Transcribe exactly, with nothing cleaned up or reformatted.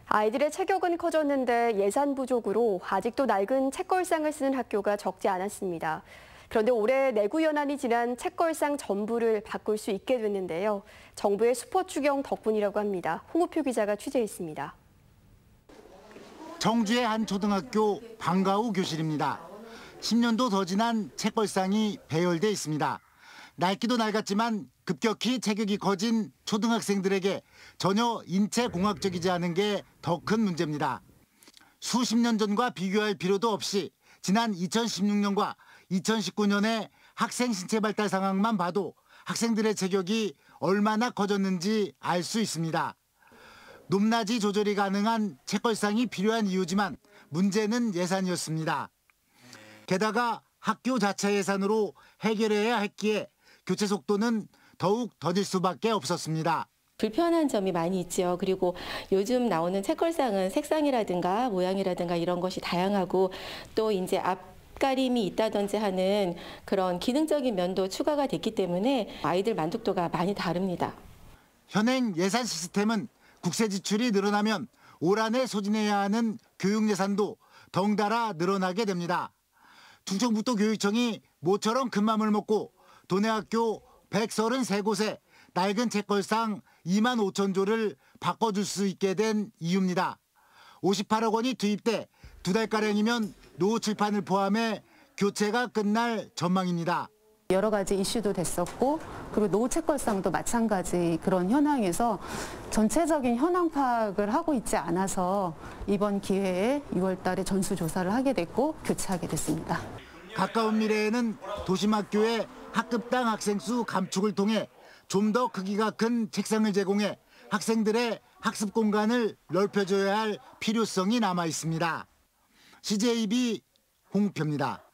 아이들의 체격은 커졌는데 예산 부족으로 아직도 낡은 책걸상을 쓰는 학교가 적지 않았습니다. 그런데 올해 내구 연한이 지난 책걸상 전부를 바꿀 수 있게 됐는데요. 정부의 수포 추경 덕분이라고 합니다. 홍우표 기자가 취재했습니다. 청주의 한 초등학교 방과후 교실입니다. 십 년도 더 지난 책걸상이 배열돼 있습니다. 낡기도 낡았지만 급격히 체격이 커진 초등학생들에게 전혀 인체공학적이지 않은 게 더 큰 문제입니다. 수십 년 전과 비교할 필요도 없이 지난 이천십육 년과 이천십구 년의 학생 신체 발달 상황만 봐도 학생들의 체격이 얼마나 커졌는지 알 수 있습니다. 높낮이 조절이 가능한 책걸상이 필요한 이유지만 문제는 예산이었습니다. 게다가 학교 자체 예산으로 해결해야 했기에 교체 속도는 더욱 더딜 수밖에 없었습니다. 불편한 점이 많이 있죠. 그리고 요즘 나오는 책걸상은 색상이라든가 모양이라든가 이런 것이 다양하고 또 이제 앞가림이 있다든지 하는 그런 기능적인 면도 추가가 됐기 때문에 아이들 만족도가 많이 다릅니다. 현행 예산 시스템은 국세 지출이 늘어나면 올 한해 소진해야 하는 교육 예산도 덩달아 늘어나게 됩니다. 충청북도 교육청이 모처럼 큰 맘을 먹고 도내 학교 백삼십삼 곳에 낡은 책걸상 이만 오천 조를 바꿔줄 수 있게 된 이유입니다. 오십팔억 원이 투입돼 두 달가량이면 노후 칠판을 포함해 교체가 끝날 전망입니다. 여러 가지 이슈도 됐었고 그리고 노후 책걸상도 마찬가지 그런 현황에서 전체적인 현황 파악을 하고 있지 않아서 이번 기회에 유월 달에 전수조사를 하게 됐고 교체하게 됐습니다. 가까운 미래에는 도심학교의 학급당 학생 수 감축을 통해 좀 더 크기가 큰 책상을 제공해 학생들의 학습 공간을 넓혀줘야 할 필요성이 남아 있습니다. 씨제이비 홍우표입니다.